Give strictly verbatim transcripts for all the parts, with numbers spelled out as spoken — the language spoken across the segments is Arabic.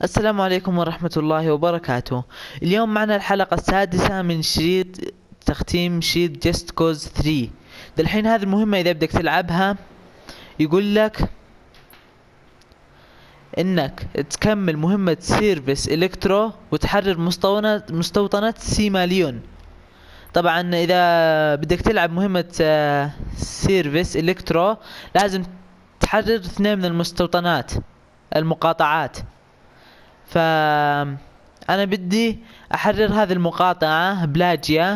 السلام عليكم ورحمة الله وبركاته. اليوم معنا الحلقة السادسة من شريط تختيم شريط جست كوز ثري. دالحين هذه المهمة إذا بدك تلعبها يقول لك إنك تكمل مهمة سيرفيس إلكترو وتحرر مستوطنة مستوطنة سيماليون. طبعا إذا بدك تلعب مهمة سيرفيس إلكترو لازم تحرر اثنين من المستوطنات المقاطعات. فأنا بدي أحرر هذه المقاطعة بلاجيا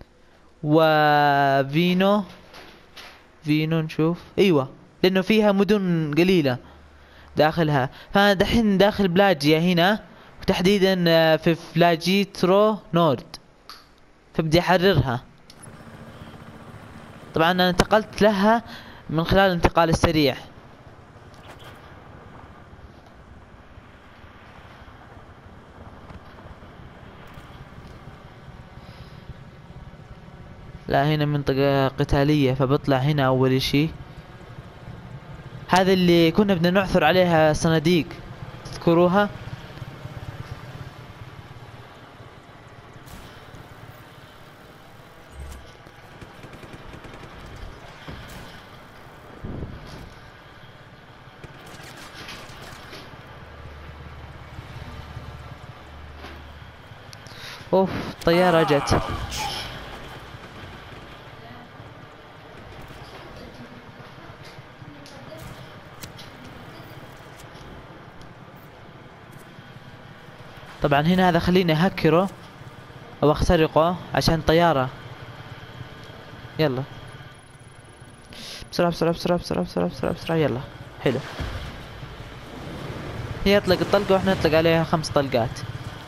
وفينو فينو نشوف أيوة لأنه فيها مدن قليلة داخلها. فأنا دحين داخل بلاجيا هنا وتحديدا في فلاجيترو نورد، فبدي أحررها. طبعا أنا انتقلت لها من خلال الانتقال السريع. لا هنا منطقة قتالية، فبطلع هنا أول اشي. هذا اللي كنا بدنا نعثر عليها صناديق، تذكروها؟ اوف الطيارة جت. طبعا هنا هذا خليني اهكره او اخترقه عشان طيارة. يلا بسرعة بسرعة بسرعة بسرعة بسرعة بسرعة بسرعة يلا. حلو، هي يطلق الطلقة واحنا نطلق عليها خمس طلقات.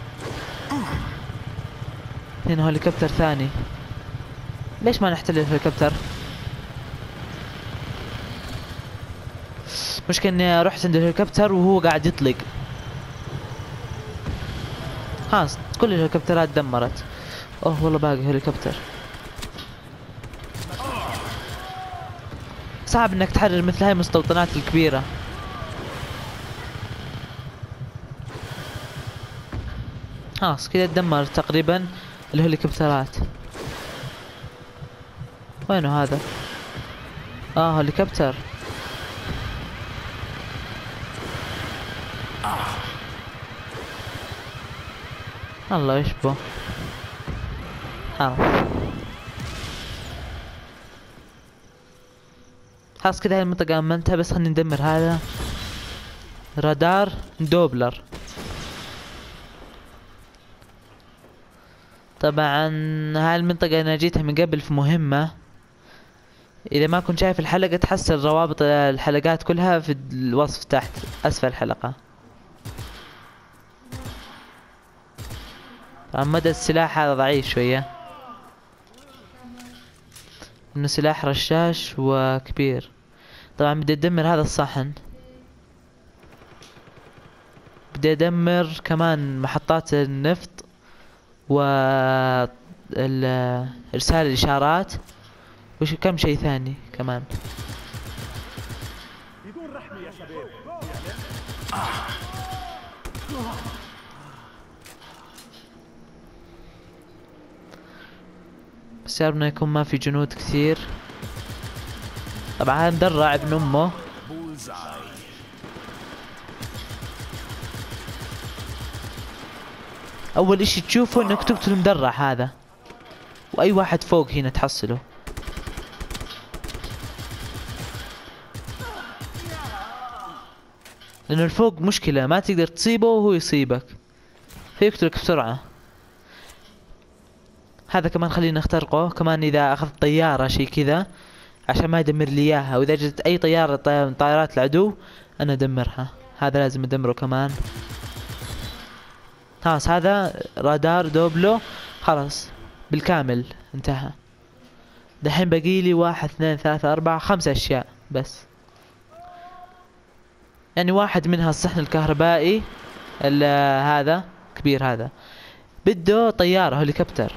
هنا هليكوبتر ثاني، ليش ما نحتل الهليكوبتر؟ مشكلة اني رحت عند الهليكوبتر وهو قاعد يطلق. خلاص كل الهليكوبترات دمرت. اوه والله باقي هليكوبتر. صعب انك تحرر مثل هاي المستوطنات الكبيرة. خلاص كذا تدمر تقريبا الهليكوبترات. وينه هذا؟ اه هليكوبتر. الله يشبه. خلاص خلاص كذا هاي المنطقة امنتها، بس خلينا ندمر هذا رادار دوبلر. طبعا هاي المنطقة انا جيتها من قبل في مهمة. اذا ما كنت شايف الحلقة تحصل روابط الحلقات كلها في الوصف تحت اسفل الحلقة. طبعا مدى السلاح هذا ضعيف شوية، انه سلاح رشاش وكبير. طبعا بدي ادمر هذا الصحن، بدي ادمر كمان محطات النفط و ارسال الاشارات وش كم شيء ثاني كمان. بدون رحمة يا شباب. بس يا رب يكون ما في جنود كثير. طبعا هذا مدرع ابن امه. اول اشي تشوفه انك تقتل المدرع هذا، واي واحد فوق هنا تحصله. لانه الفوق مشكلة، ما تقدر تصيبه وهو يصيبك فيقتلك بسرعة. هذا كمان خلينا نخترقه كمان اذا اخذت طيارة شي كذا عشان ما يدمر لي اياها. واذا جت اي طيارة من طائرات العدو انا ادمرها. هذا لازم ادمره كمان. خلاص هذا رادار دوبلو خلاص بالكامل انتهى. دحين باقي لي واحد اثنين ثلاثة اربعة خمس اشياء بس. يعني واحد منها الصحن الكهربائي هذا كبير، هذا بده طيارة هليكوبتر.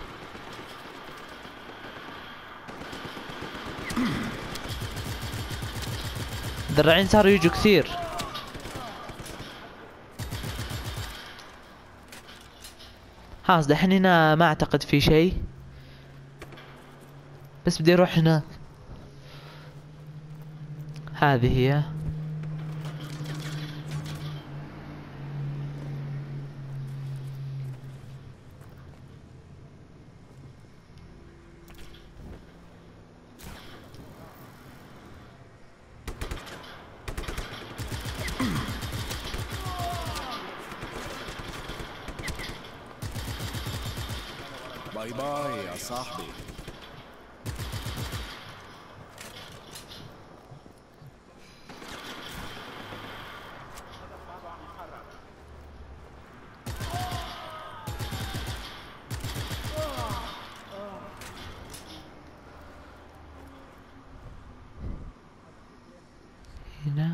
الدراعين صاروا يجوا كثير. خلاص دحين هنا ما اعتقد في شيء، بس بدي اروح هناك. هذه هي. باي باي يا صاحبي. هنا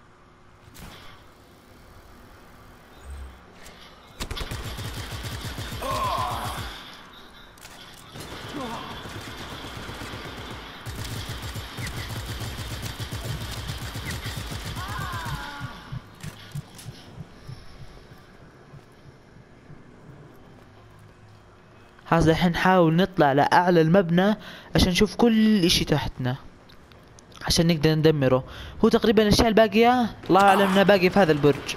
خلاص الحين نحاول نطلع لأعلى المبنى عشان نشوف كل اشي تحتنا عشان نقدر ندمره. هو تقريبا الاشياء الباقية الله اعلم انها باقية في هذا البرج.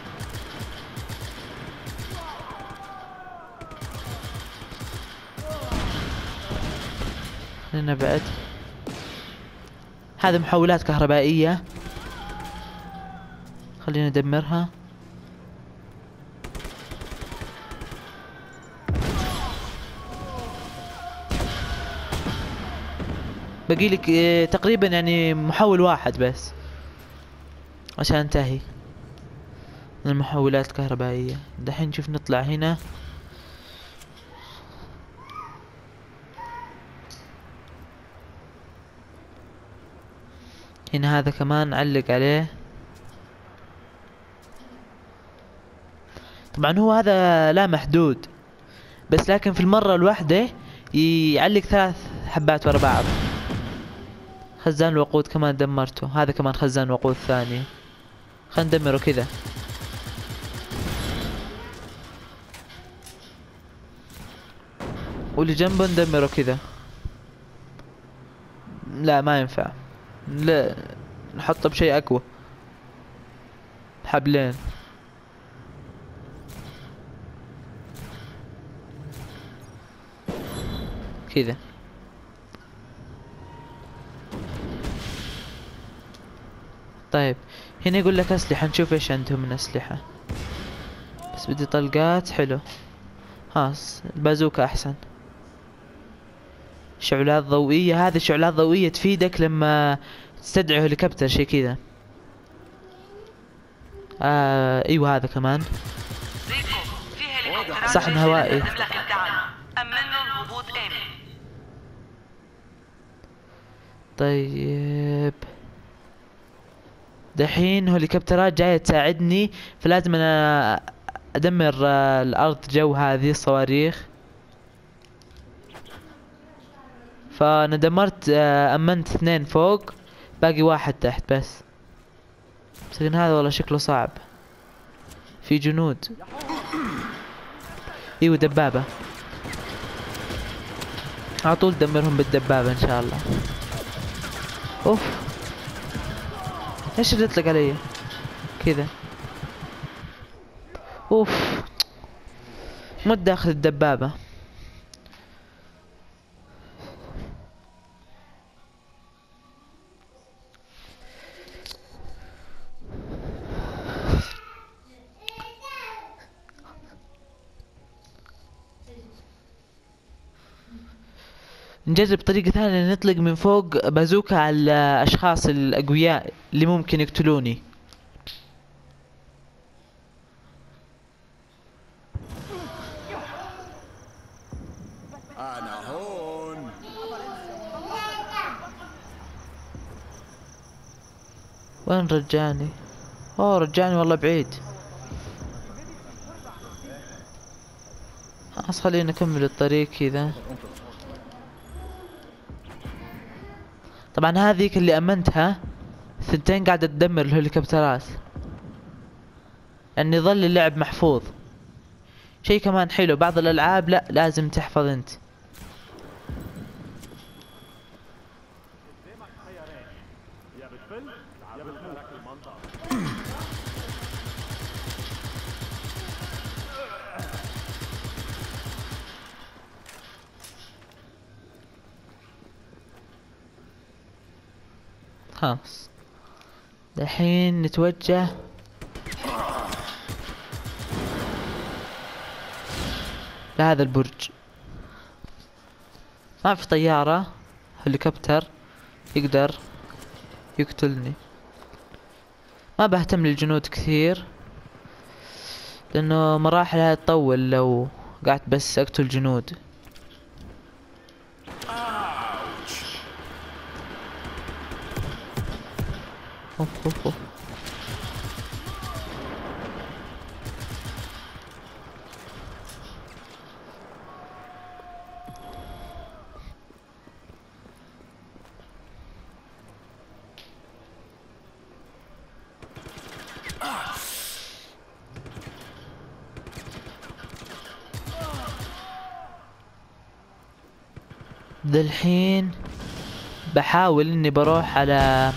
هنا بعد هذه محولات كهربائية، خلينا ندمرها. باقي لك اه تقريبا يعني محول واحد بس عشان انتهي من المحولات الكهربائية. دحين نشوف نطلع هنا. هنا هذا كمان نعلق عليه. طبعا هو هذا لا محدود، بس لكن في المرة الواحدة يعلق ثلاث حبات ورا بعض. خزان الوقود كمان دمرته، هذا كمان خزان وقود ثاني. خلينا ندمره كذا. واللي جنبه ندمره كذا. لا ما ينفع، لا نحطه بشيء اقوى. حبلين. كذا. طيب هنا يقول لك اسلحة، نشوف ايش عندهم من اسلحة. بس بدي طلقات. حلو. خلاص البازوكا احسن. شعلات ضوئية، هذه شعلات ضوئية تفيدك لما تستدعي هليكوبتر شي كذا. آه ايوه هذا كمان صحن هوائي. طيب دحين هليكوبترات جاية تساعدني، فلازم انا ادمر آه الارض جو هذه الصواريخ. فانا دمرت آه امنت اثنين فوق، باقي واحد تحت بس. بس هذا والله شكله صعب، في جنود. ايوه دبابة، على طول دمرهم بالدبابة ان شاء الله. اوف ايش اللي يطلق علي كذا؟ اوف مو داخل الدبابة. نجرب طريقة ثانية، نطلق من فوق بازوكا على الأشخاص الأقوياء اللي ممكن يقتلوني. أنا هون. وين رجعني؟ أوه رجعني والله بعيد. خلاص خلينا نكمل الطريق كذا. طبعا هذيك اللي امنتها ثنتين قاعدة تدمر الهليكوبترات، يعني ظل اللعب محفوظ. شيء كمان حلو، بعض الالعاب لا لازم تحفظ انت. خلاص الحين نتوجه لهذا البرج. ما في طيارة هليكوبتر يقدر يقتلني. ما بهتم للجنود كثير لانه مراحلها تطول لو قعدت بس اقتل جنود. أوف أوف أوف. دالحين بحاول اني بروح على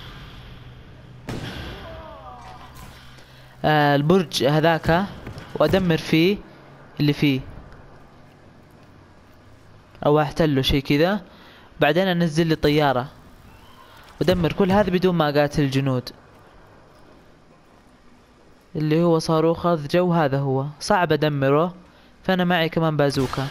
آه البرج هذاك وادمر فيه اللي فيه او احتله شيء كذا، بعدين انزل لي طيارة ودمر كل هذا بدون ما اقاتل الجنود. اللي هو صاروخ خذ جو، هذا هو صعب ادمره، فانا معي كمان بازوكا.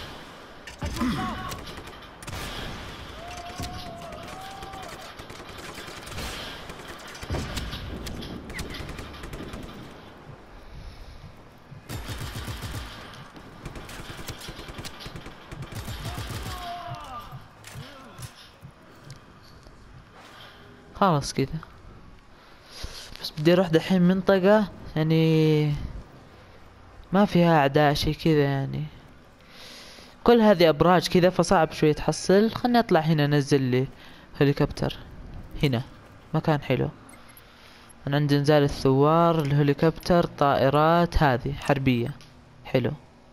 خلاص كذا، بس بدي اروح دحين منطقة يعني ما فيها اعداء شي كذا، يعني كل هذه ابراج كذا فصعب شوي تحصل. خلني اطلع هنا انزل لي هليكوبتر. هنا مكان حلو، انا عندي نزال الثوار، الهليكوبتر، طائرات هذه حربية حلو،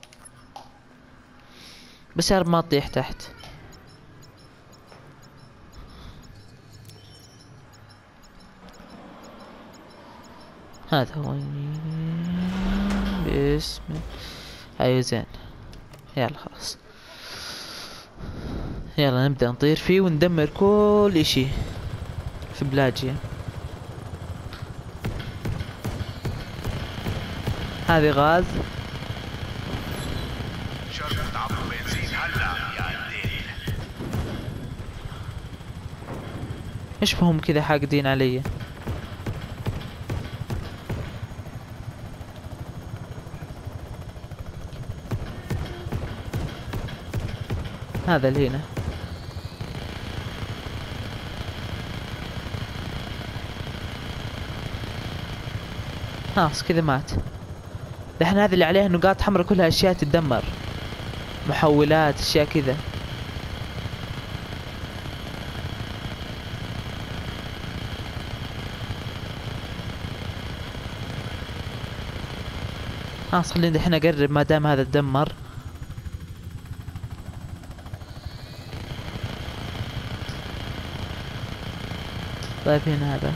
بس يا رب ما تطيح تحت. هذا هو باسم. ايوه زين، يلا خلاص يلا نبدأ نطير فيه وندمر كل اشي في بلاجيا. هذه غاز. شربت عبو بنزين هلا يا ديل. ايش فهم كذا حاقدين علي؟ هذا اللي هنا. خلاص كذا مات. دحين هذه اللي عليها نقاط حمراء كلها اشياء تتدمر، محولات اشياء كذا. خلاص خلينا دحين اقرب ما دام هذا تدمر. طيب هنا هذا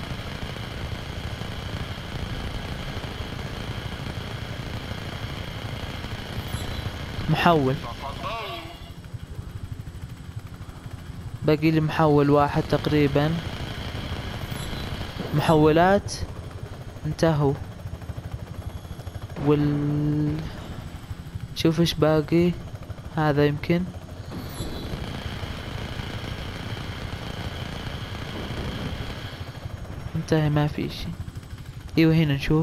محول، باقي لي محول واحد تقريبا. محولات انتهوا، وال شوف ايش باقي. هذا يمكن انتهي ما في شيء. ايوه هنا نشوف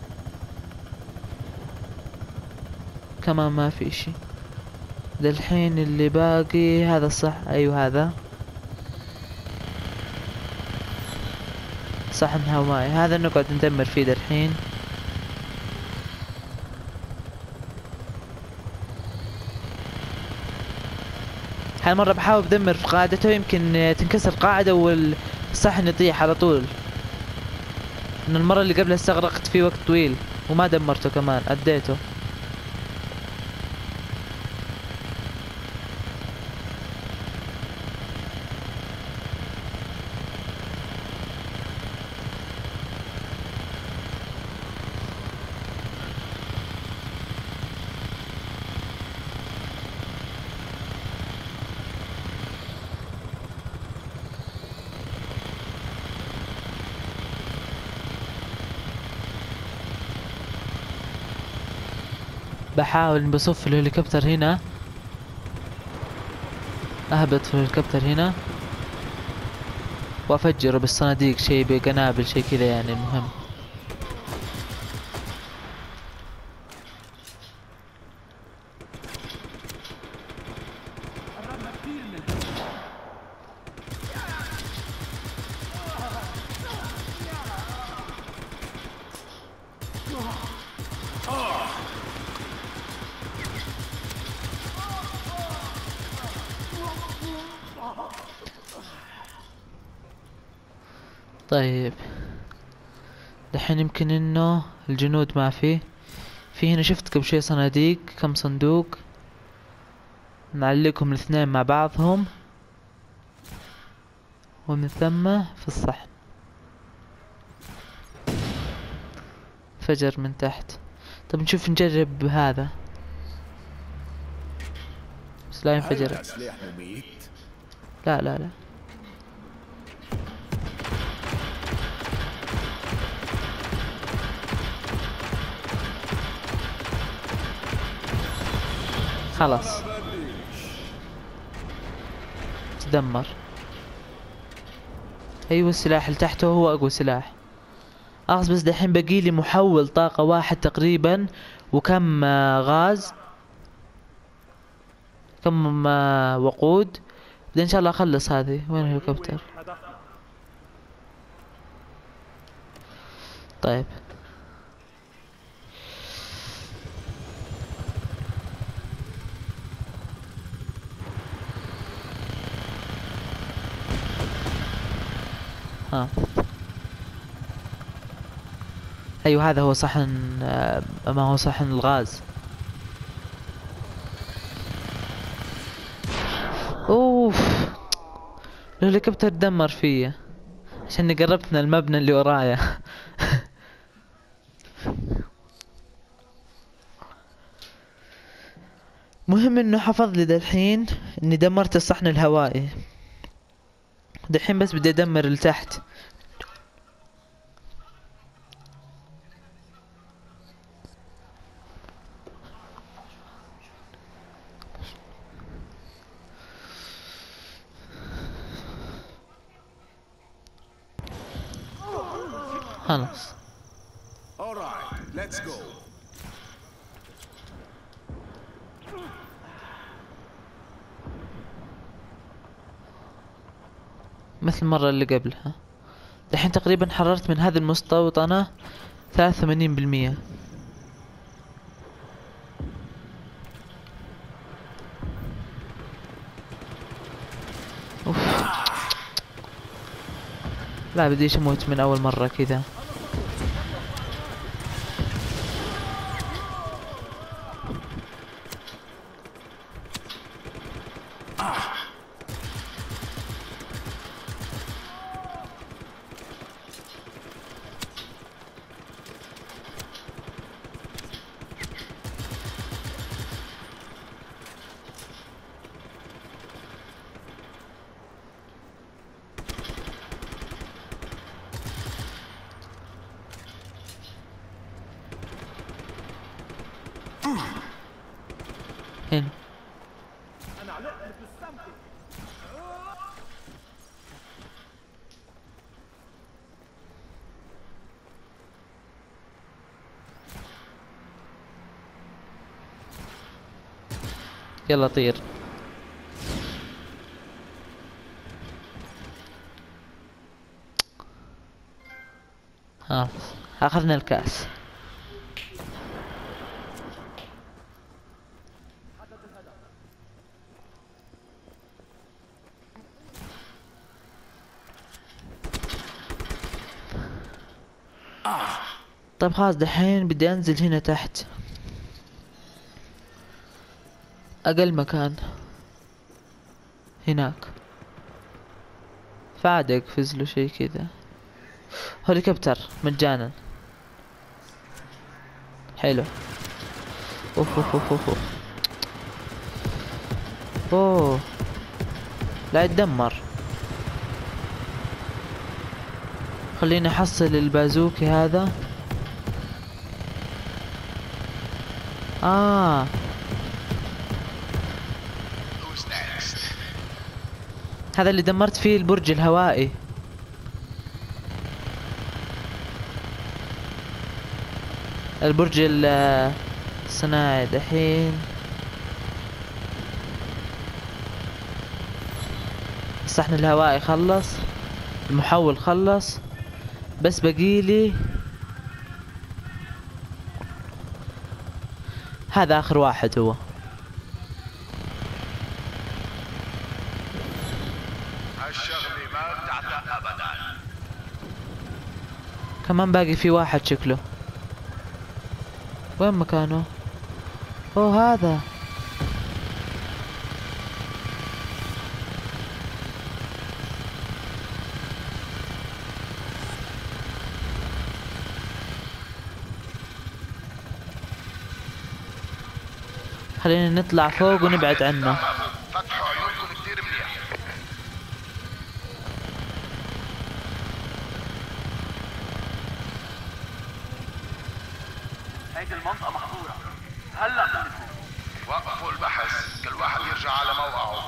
كمان ما في شيء. ده الحين اللي باقي هذا صح. ايوه هذا صحن هوائي، هذا نقعد ندمر فيه ده الحين. هالمرة بحاول بدمر في قاعدته، يمكن تنكسر قاعدة والصحن يطيح على طول. من المرة اللي قبلها استغرقت فيه وقت طويل وما دمرته كمان، أديته. بحاول اني بصف الهليكوبتر هنا، اهبط في الهليكوبتر هنا وافجره بالصناديق، شي بقنابل شي كذا يعني. المهم طيب دحين يمكن انه الجنود ما في في هنا. شفت قبل شوي صناديق، كم صندوق نعلقهم الاثنين مع بعضهم ومن ثم في الصحن. فجر من تحت. طب نشوف نجرب هذا، بس لا ينفجر. لا لا لا خلاص تدمر. ايوه السلاح اللي تحته هو اقوى سلاح. اخذ بس دحين باقي لي محول طاقة واحد تقريبا، وكم آه، غاز، كم آه، وقود. بدي ان شاء الله اخلص هذه. وين الهليكوبتر؟ طيب ها ايوه هذا هو صحن آه، ما هو صحن الغاز. اوف الهليكوبتر دمر فيا عشان قربت من المبنى اللي ورايا. مهم انه حفظ لي دالحين اني دمرت الصحن الهوائي. دحين بس بدي ادمر اللي تحت. خلاص مثل المرة اللي قبلها. دحين تقريبا حررت من هذه المستوطنة ثلاثة وثمانين بالمية. أوف. لا بديش اموت من اول مرة كذا. هنا يلا طير. ها اخذنا الكاس. طيب خلاص دحين بدي انزل هنا تحت، اقل مكان هناك، فعاد اقفز له شي كذا. هليكوبتر مجانا. حلو. اوف اوف اوف اوف اوه لا يتدمر. خليني احصل البازوكي هذا. اه Who's next? هذا اللي دمرت فيه البرج الهوائي. البرج ال- الصناعي دحين. الصحن الهوائي خلص، المحول خلص، بس بقيلي هذا اخر واحد هو. هالشغلة ما بتعتق ابدا. كمان باقي في واحد شكله. وين مكانه؟ اوه هذا. خلينا نطلع فوق ونبعد عنه. فتحوا عيونكم كتير منيح. هيدي المنطقة محظورة. هلا بنفوت. وقفوا البحث، كل واحد يرجع على موقعه.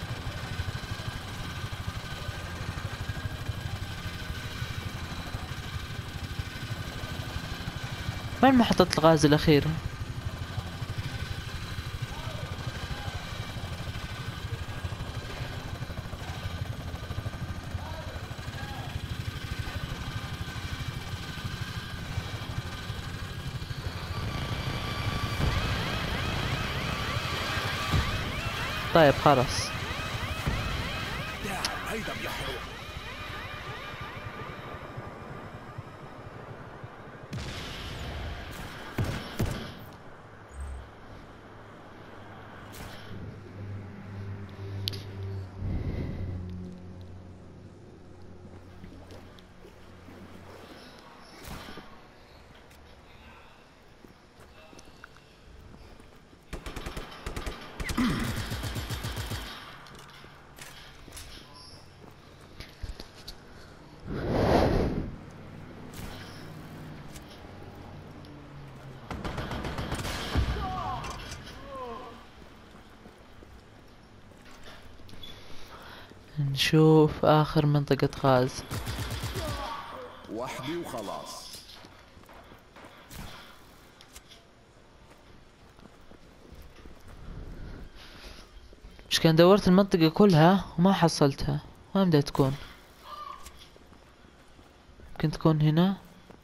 وين محطة الغاز الأخيرة؟ طيب خلاص. هيدا بيحرق. نشوف آخر منطقة غاز. وحدي وخلاص. مش كان دورت المنطقة كلها وما حصلتها. وين بدها تكون؟ يمكن تكون هنا.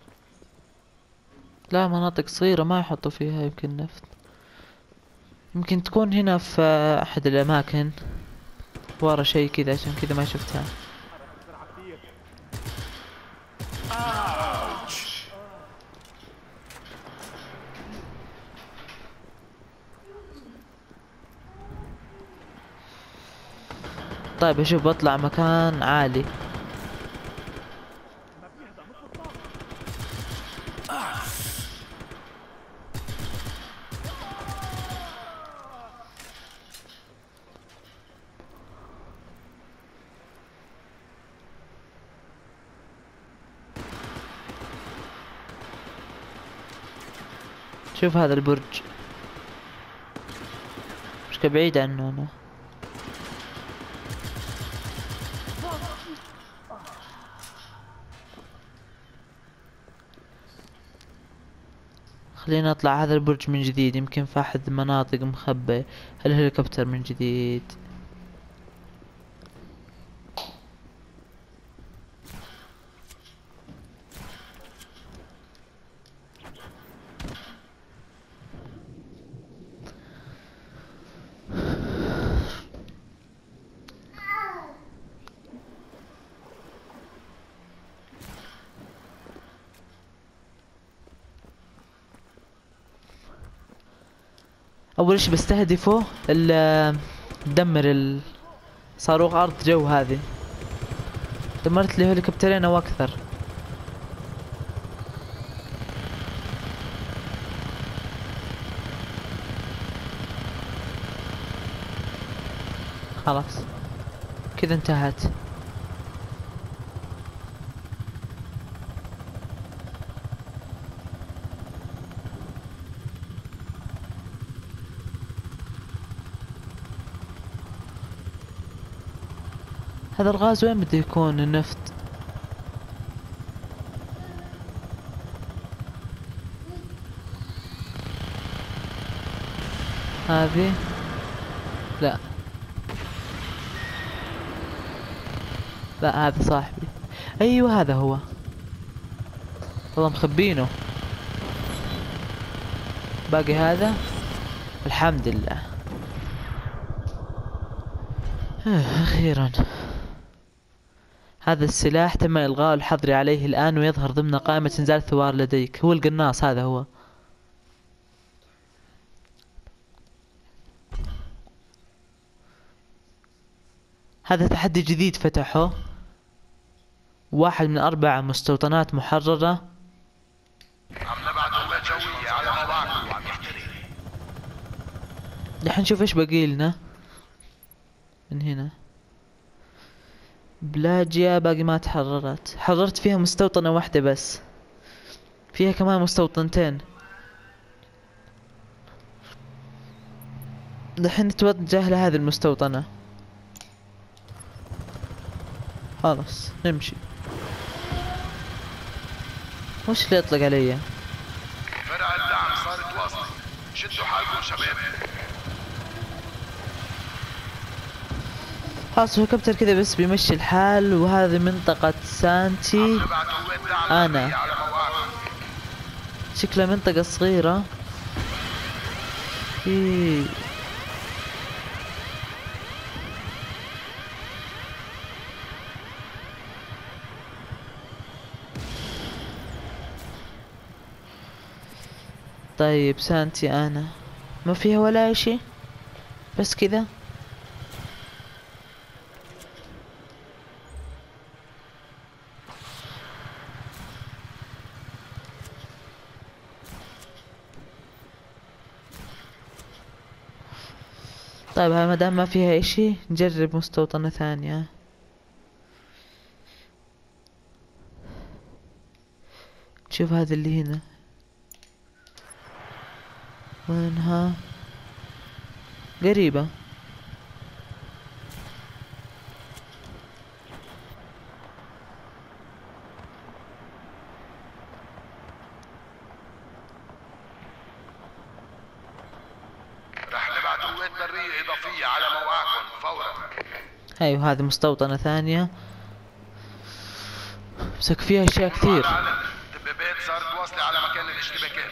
لا مناطق صغيرة ما يحطوا فيها يمكن نفط. يمكن تكون هنا في أحد الأماكن ورا شيء كذا، عشان كذا ما شفتها. طيب اشوف بطلع مكان عالي. شوف هذا البرج مش بعيد عنه انا. خلينا نطلع هذا البرج من جديد، يمكن في احد المناطق مخبى الهليكوبتر من جديد. اول شي بستهدفه ال دمر الصاروخ ارض جو هذه. دمرت لي هليكوبترين او اكثر. خلاص كذا انتهت. هذا الغاز وين بده يكون؟ النفط. هذه لا لا، هذا صاحبي. ايوه هذا هو، والله مخبينه. باقي هذا. الحمد لله. اخيرا. هذا السلاح تم الغاء الحظر عليه الان ويظهر ضمن قائمة انزال الثوار لديك. هو القناص، هذا هو. هذا تحدي جديد فتحه، واحد من أربع مستوطنات محررة. عم نبعت قوات جوية على مواقع وعم يحترق. دحين نشوف ايش باقي لنا من هنا. بلاجيا باقي ما تحررت، حررت فيها مستوطنة واحدة بس، فيها كمان مستوطنتين. دحين نتوجه لهذه المستوطنة. خلاص نمشي. وش اللي يطلق علي؟ فرع الدعم صارت واصلة، شدوا حالكم شباب. خلاص الهليكوبتر كذا بس بيمشي الحال. وهذه منطقة سانتي نبعت قوات دعم أنا. برية على مواقع. شكلها منطقة صغيرة. في طيب سانتي أنا ما فيها ولا شيء، بس كذا. طيب ما دام ما فيها اشي نجرب مستوطنة ثانية. نشوف هذا اللي هنا وينها، قريبة. رح نبعت قوات برية إضافية على مواقعكم فورا. ايوه هذه مستوطنة ثانية، بس فيها اشياء كثير. دبابات صارت واصلة على مكان الاشتباكات.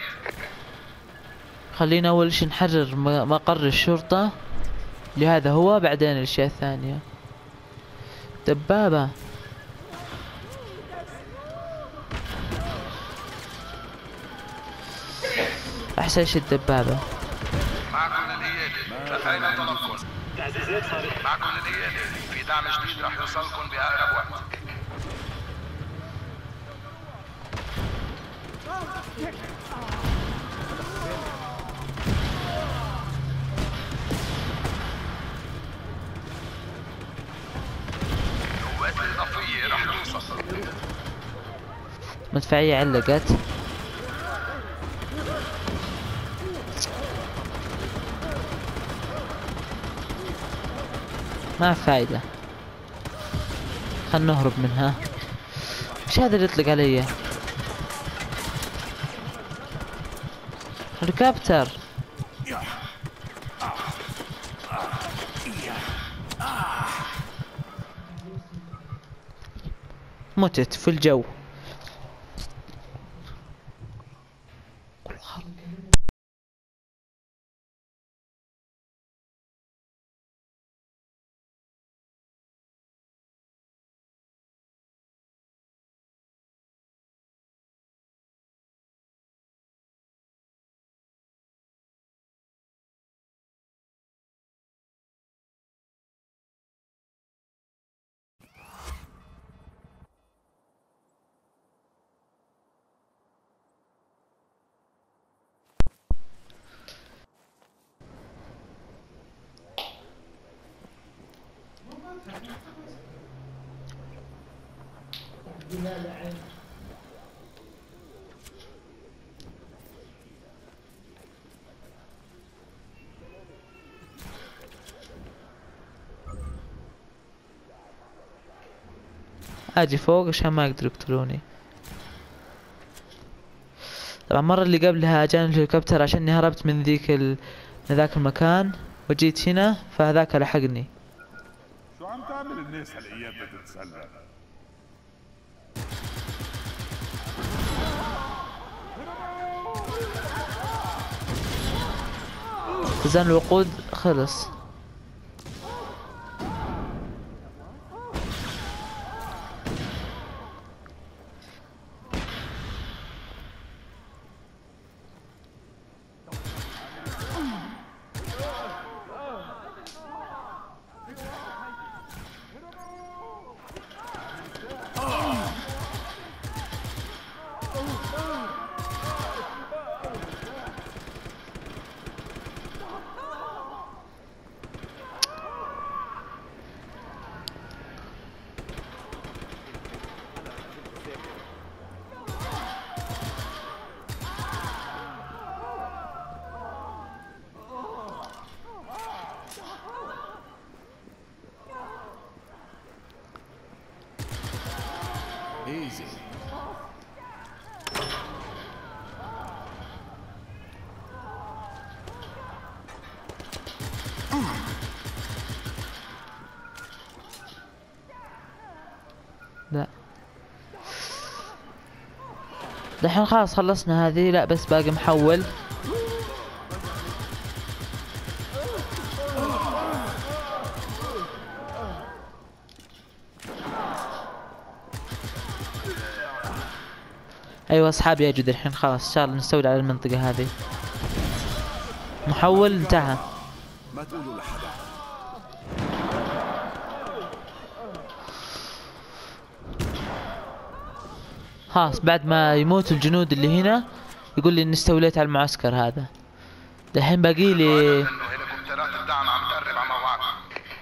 خلينا اول شي نحرر م- مقر الشرطة لهذا هو، بعدين الاشياء الثانية. دبابة. احسن شي الدبابة. معكم للقيادة، تلقينا تنفس. معكم للقيادة، في دعم جديد رح يوصلكم بأقرب وقت. القوات الإضافية رح توصل. مدفعية علقت. ما فايدة، خلنا نهرب منها. ايش هذا اللي يطلق علي؟ هليكوبتر. متت في الجو. اجي فوق عشان ما يقدروا يقتلوني. طبعا المرة اللي قبلها جاني الهليكوبتر عشاني هربت من ذيك ال... من ذاك المكان وجيت هنا فهذاك لحقني. شو عم تعمل الناس هالايام بتتسلى؟ خزان الوقود خلص. ايزي. لا دحين خلاص خلصنا هذه. لا بس باقي محول. ايوه اصحابي يا جد الحين خلاص ان شاء الله نستولي على المنطقة هذه. محول انتهى. ما تقولوا لحدا. خلاص بعد ما يموت الجنود اللي هنا يقول لي اني استوليت على المعسكر هذا. دحين باقي لي هليكوبترات الدعم عم تقرب على موقعكم.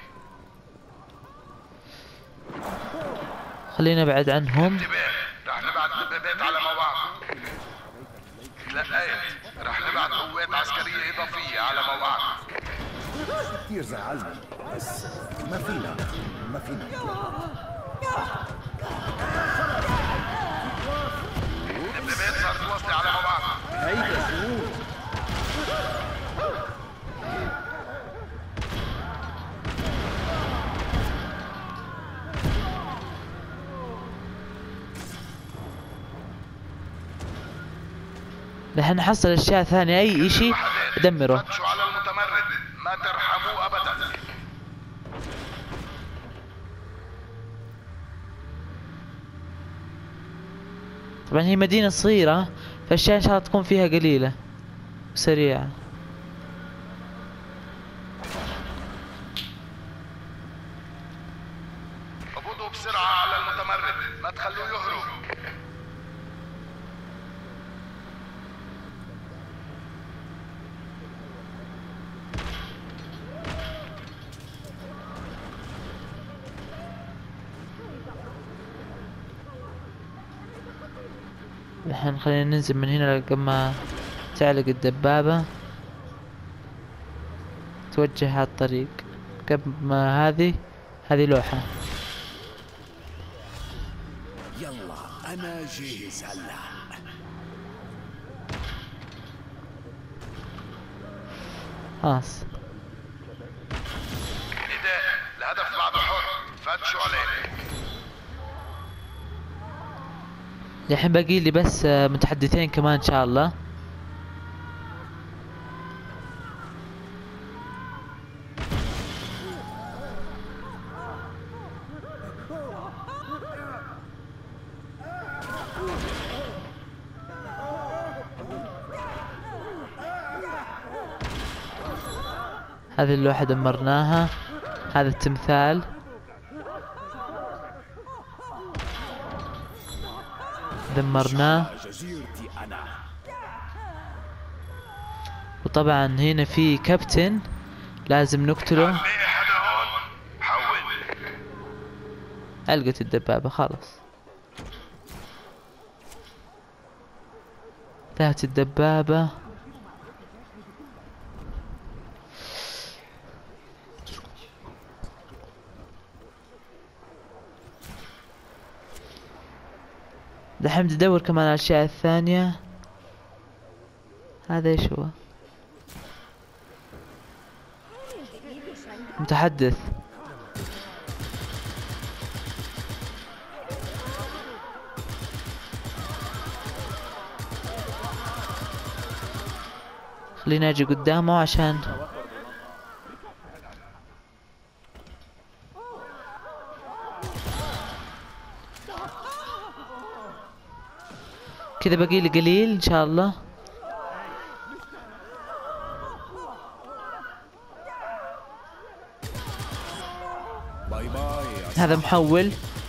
خلينا ابعد عنهم. رح نبعت دبابات على موقعكم. تلقيت رح نبعت قوات عسكرية إضافية على موقعكم. كثير زعلني بس ما فينا ما فينا. الدبابات صارت واصلة على موقعكم. هيدا شو؟ دحين نحصل اشياء ثانية اي اشي ادمره. فتشوا على المتمرد ما ترحموه ابدا. طبعا هي مدينة صغيرة فالاشياء ان شاء الله تكون فيها قليلة وسريعة. قبضوا بسرعة على المتمرد ما تخلوه يهرب. الحين خلينا ننزل من هنا لما تعلق الدبابة توجه على الطريق. قبل ما هذه هذه لوحة. يلا انا جاهز هلا. خلاص نداء الهدف بعده حر فتشوا عليه. الحين باقي لي بس متحدثين كمان ان شاء الله. هذه اللوحة دمرناها. هذا التمثال دمرناه. جزيرتي انا. وطبعا هنا في كابتن لازم نقتله. في حدا هون؟ حول. ألقت الدبابة خلاص. انتهت الدبابة. دحين بدي ادور كمان على الاشياء الثانية. هذا ايش هو؟ متحدث. خليني اجي قدامه عشان كذا باقي لي قليل ان شاء الله. باي باي. هذا محول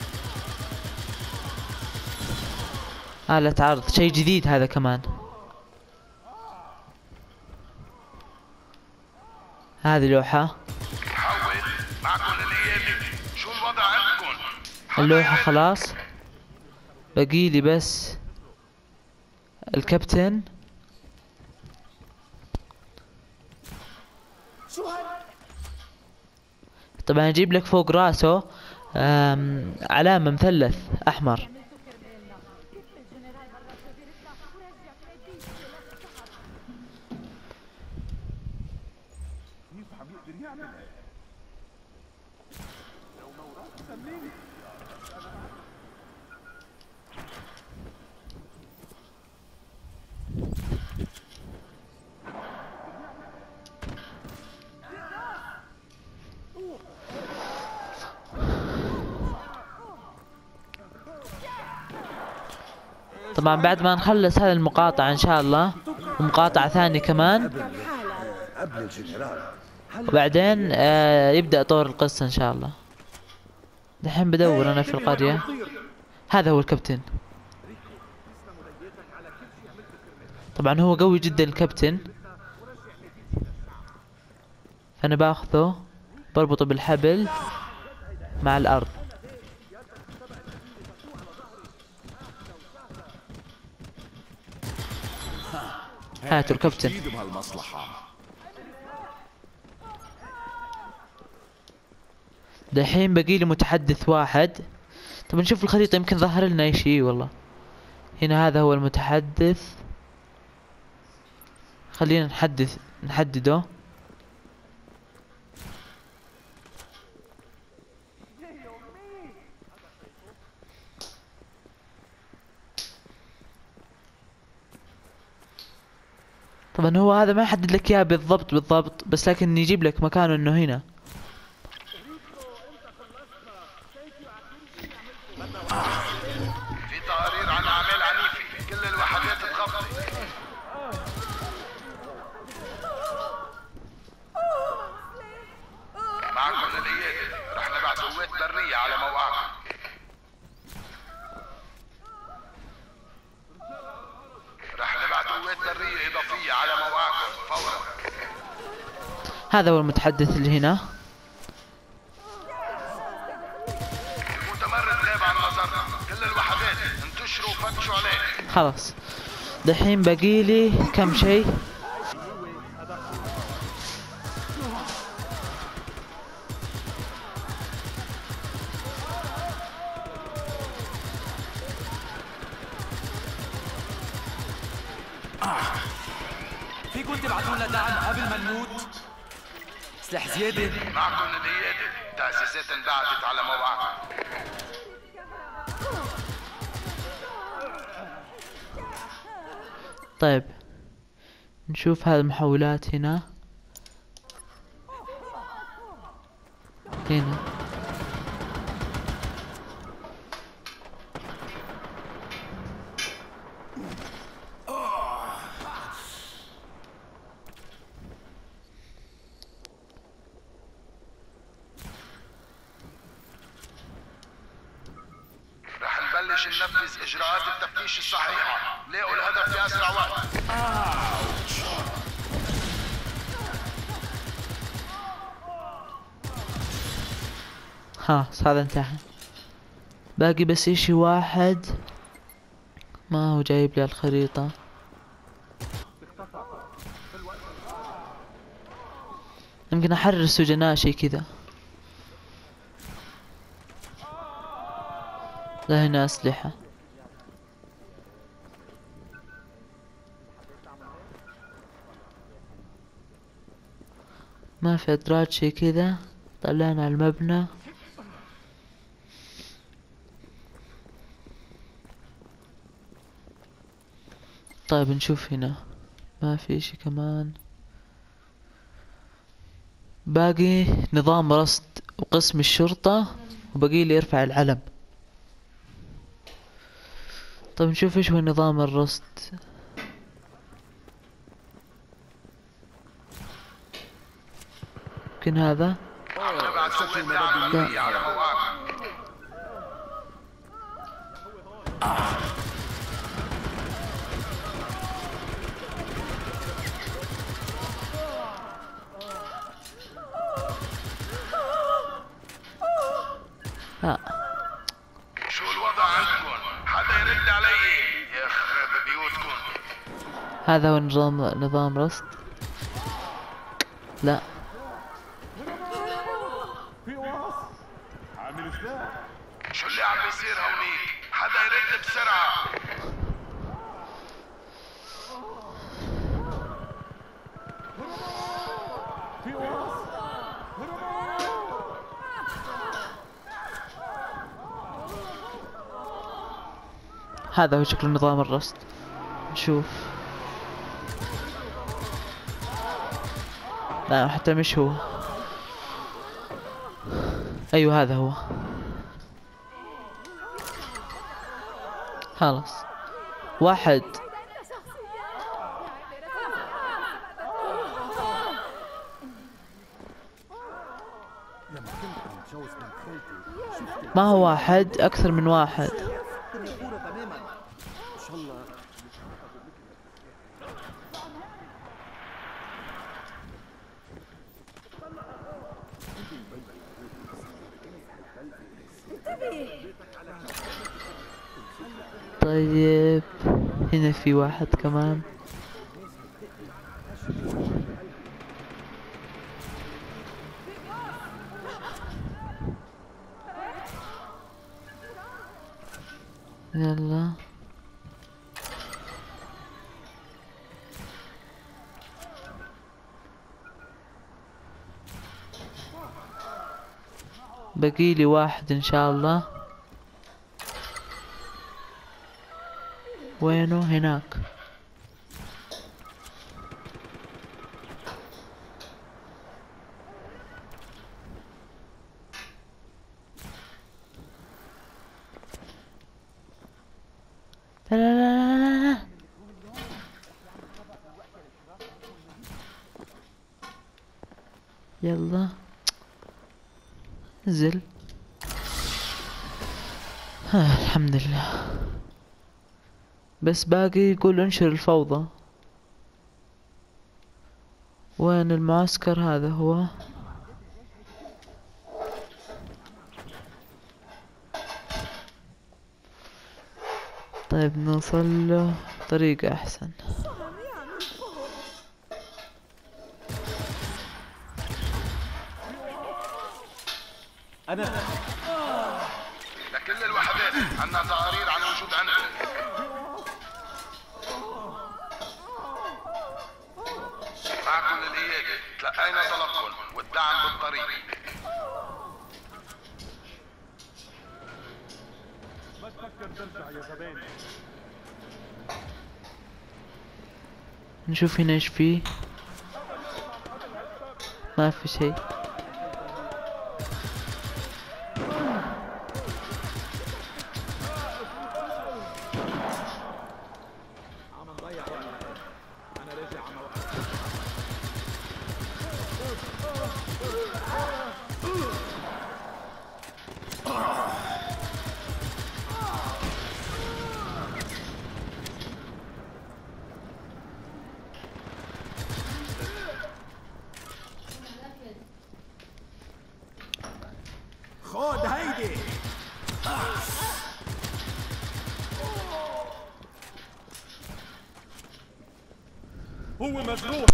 آلة عرض، شيء جديد هذا كمان. هذه لوحة. حول معكم للقيادة، شو الوضع عندكم؟ اللوحة خلاص، باقي لي بس الكابتن. طبعا اجيب لك فوق راسه آم، علامة مثلث احمر. طبعا بعد ما نخلص هذه المقاطعة ان شاء الله ومقاطعة ثانية كمان، قبل الجنرال. وبعدين آه يبدأ طور القصة ان شاء الله. دحين بدور انا في القرية. هذا هو الكابتن. طبعا هو قوي جدا الكابتن، فانا باخذه بربطه بالحبل مع الارض. هاتوا الكابتن. جديد بهالمصلحة. دحين باقي لي متحدث واحد. طب نشوف الخريطة يمكن ظهر لنا اي شيء. والله هنا هذا هو المتحدث، خلينا نحدث نحدده. طبعا هو هذا ما يحدد لك اياه بالضبط بالضبط، بس لكن يجيب لك مكانه انه هنا. في تقارير عن اعمال عنيفة، كل الوحدات تخفض. معكم للقيادة، رح نبعث قوات برية على موقعكم. رح نبعث قوات برية إضافية على موقعكم فورا. هذا هو المتحدث اللي هنا. المتمرد غاب عن نظرنا، كل الوحدات انتشروا وفتشوا عليه. خلاص دحين باقي لي كم شيء. فيكم تبعتوا لنا دعم قبل ما نموت؟ سلاح زيادة؟ معكم للقيادة، تأسيسات انبعثت على موقعكم. طيب نشوف هذه المحولات هنا. هنا رح نبلش ننفذ إجراءات التفتيش الصحيحة، لاقوا الهدف في أسرع وقت. خلاص هذا انتهى. باقي بس اشي واحد ما هو جايب لي الخريطة. يمكن احرر السجناء شي كذا. لا هنا اسلحة. ما في ادراج شي كذا. طلعنا على المبنى. طيب نشوف هنا ما في شي كمان. باقي نظام رصد وقسم الشرطة، وبقي لي يرفع العلم. طيب نشوف ايش هو نظام الرصد. يمكن هذا. لا. لا. شو الوضع عندكم؟ حدا يرد علي يخرب بيوتكم. هذا هو نظام نظام رصد. لا. شو اللي عم بيصير هونيك؟ حدا يرد بسرعة. هذا هو شكل نظام الرصد. نشوف. لا حتى مش هو. ايوه هذا هو. خلاص. واحد ما هو واحد، اكثر من واحد. طيب هنا في واحد كمان. يلا بقي لي واحد ان شاء الله. وينه؟ هناك. لا لا لا لا لا. يلا انزل. ها الحمد لله. بس باقي يقول انشر الفوضى. وين المعسكر؟ هذا هو. طيب نوصل له طريقة احسن. انا لكل الوحدات عنا تقارير عن وجود عندكم. معكم للإيادة، تلقينا طلبكم والدعم بالطريق. ما تفكر ترجع يا زبائن. نشوف هنا ايش فيه. ما في شيء. خود هيدي. هو مجروح.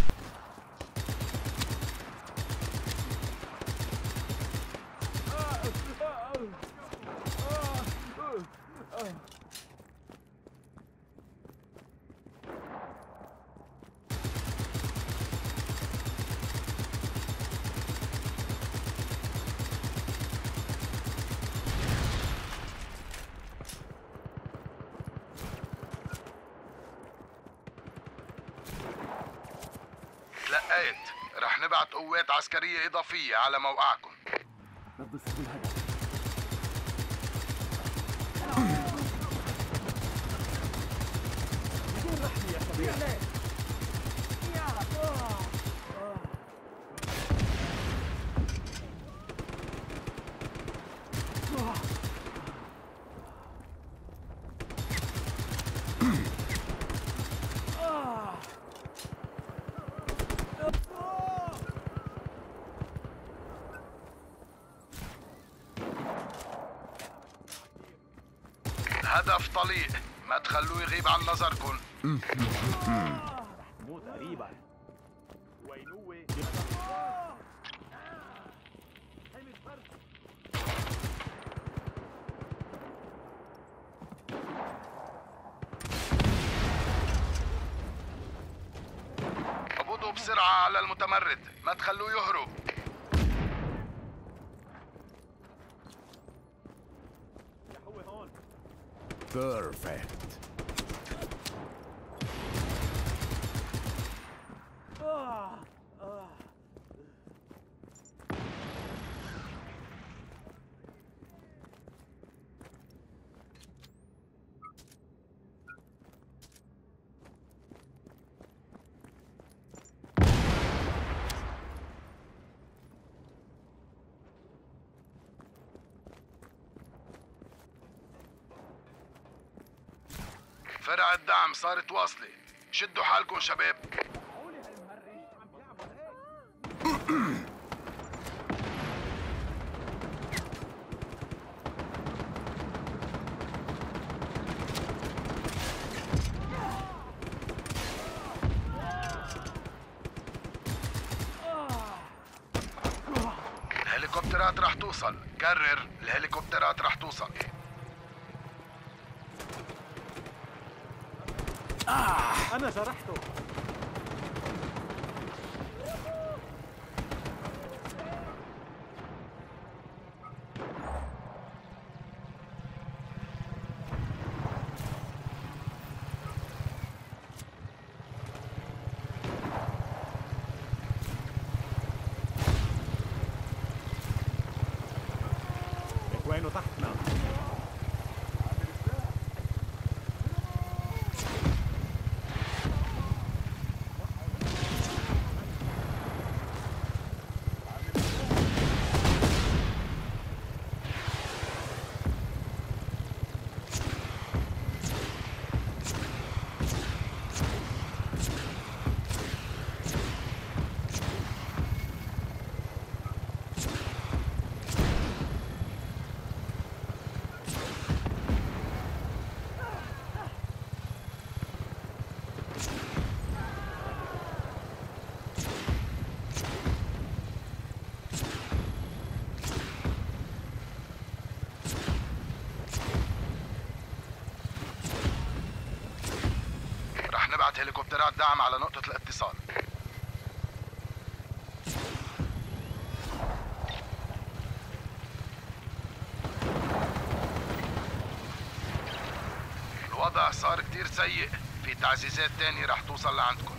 ايت، رح نبعت قوات عسكرية إضافية على موقعكم. نضف الهدف. بدون رحمة يا شباب. هدف طليق، ما تخلوه يغيب عن نظركم. مو تقريبا. وين هو؟ قبضوا بسرعة على المتمرد، ما تخلوه يهرب. هو هون. بيرفكت. آه. آه. فرع الدعم صارت واصلة، شدوا حالكم شباب. الهليكوبترات رح توصل، كرر، الهليكوبترات رح توصل. أنا جرحته. وينه تحتنا؟ نبعت هليكوبترات دعم على نقطة الاتصال. الوضع صار كتير سيء، في تعزيزات تانية رح توصل لعندكم.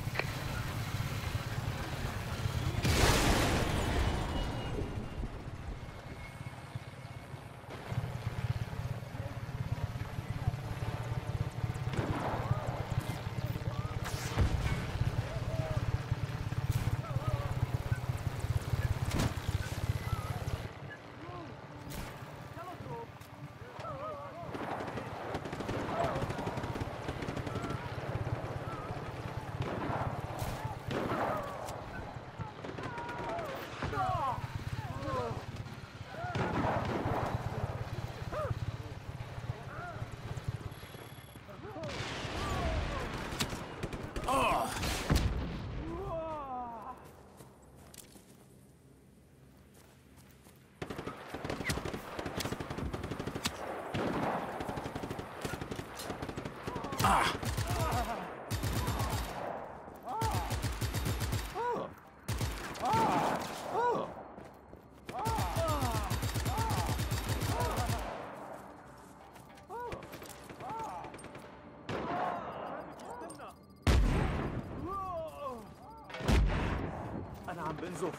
يقذف.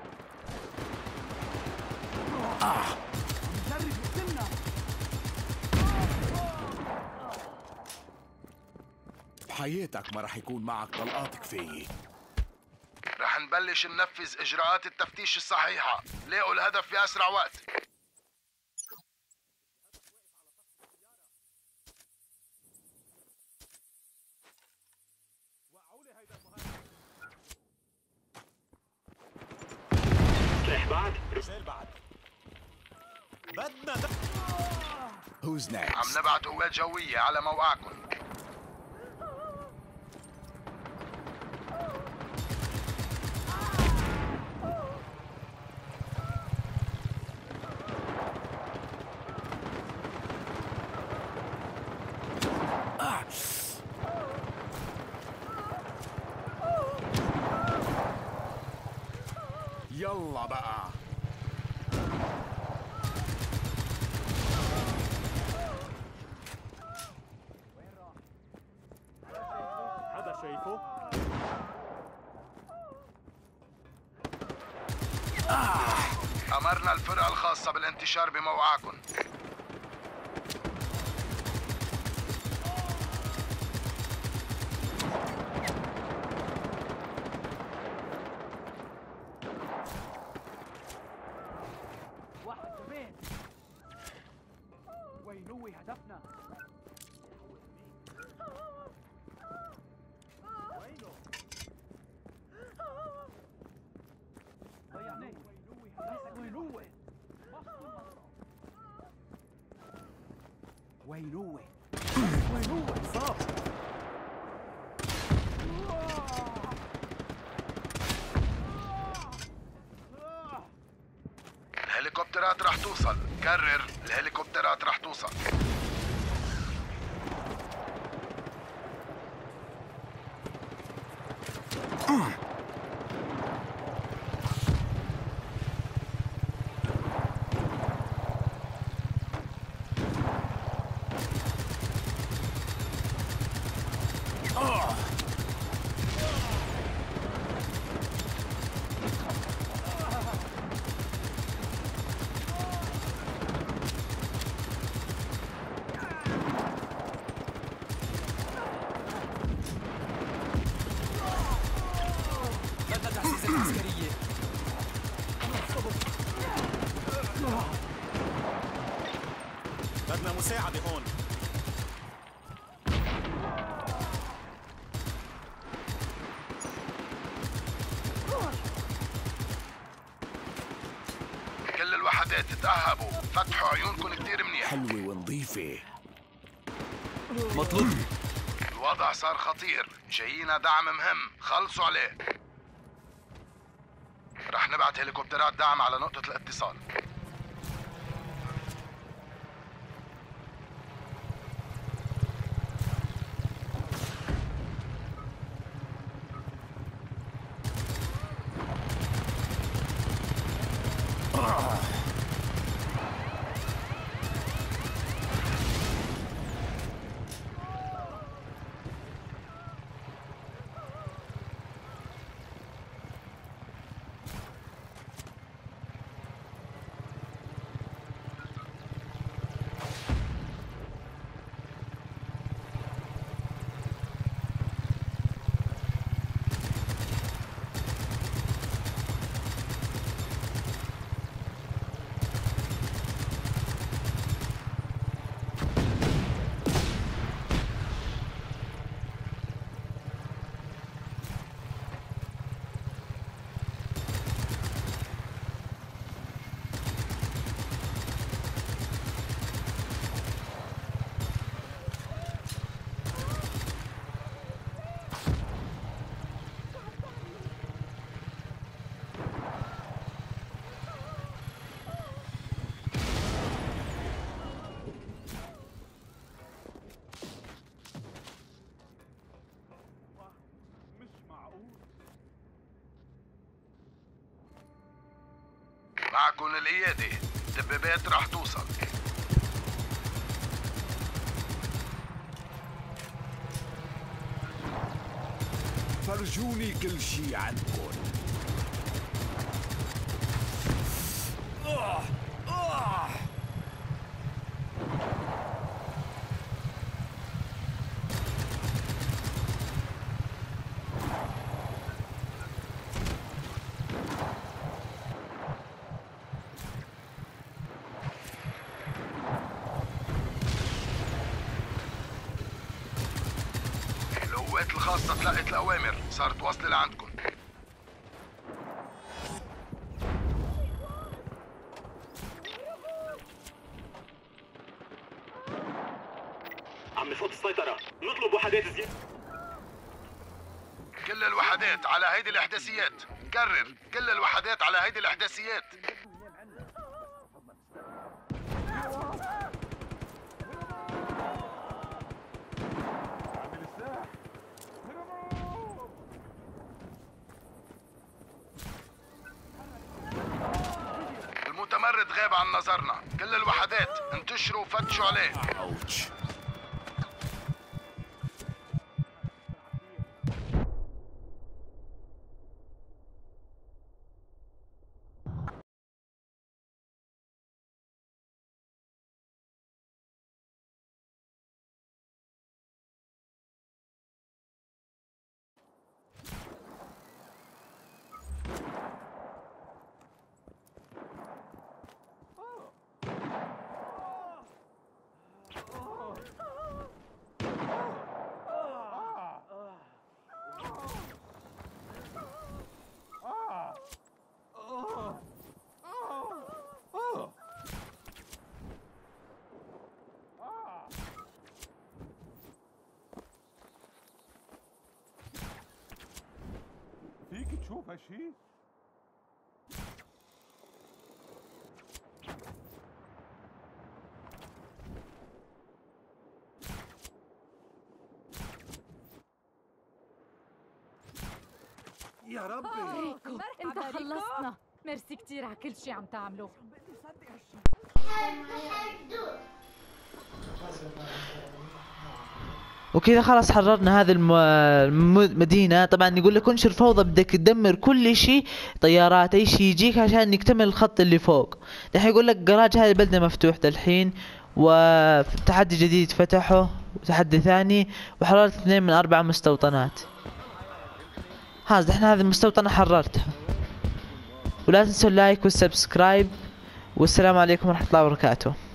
آه. جرب يقتلنا. بحياتك ما رح يكون معك طلقات كفاية. رح نبلش ننفذ إجراءات التفتيش الصحيحة. لاقوا الهدف في أسرع وقت. وقعوا لي هيدا المهاجم. سلاح بعد؟ رسال بعد. بدنا د... Who's next? عم نبعت قوات جوية على موقعكم. يلا بقى. حدا شايفه؟ أمرنا الفرقة الخاصة بالانتشار بموقعكم. واحد كمان. وينوي هدفنا. وينه؟ ضيعناه. وينوي وينوي وينوي صاب. الهليكوبترات رح توصل. كرر، الهليكوبترات رح توصل. بدنا تحسيسات عسكرية. بدنا مساعدة هون. كل الوحدات تتأهبوا. فتحوا عيونكم كتير منيح. حلوة ونظيفة. مطلوب. الوضع صار خطير. جايينا دعم مهم. خلصوا عليه. رح نبعت هليكوبترات دعم على نقطة الاتصال. معكم القيادة. الدبابات رح توصل. فرجوني كل شي عندكن. منصة تلقت الأوامر، صارت واصلة لعندكم. عم نفوت السيطرة، نطلب وحدات زيادة. كل الوحدات على هيدي الإحداثيات، كرر كل الوحدات على هيدي الإحداثيات. المتمرد غاب عن نظرنا، كل الوحدات انتشروا وفتشوا عليه. فيك تشوف هالشي؟ يا ربي. ريكو انت خلصنا. ميرسي كتير على كل شي عم تعملوه. وكذا خلاص حررنا هذه الم- المدينة. طبعا يقول لك انشر فوضى، بدك تدمر كل شيء، طيارات اي شيء يجيك عشان نكتمل الخط اللي فوق. دحين يقول لك جراج هذه البلدة مفتوح دالحين، وتحدي جديد فتحه وتحدي ثاني، وحررت اثنين من اربع مستوطنات. ها دحين هذه المستوطنة حررتها. ولا تنسوا اللايك والسبسكرايب، والسلام عليكم ورحمة الله وبركاته.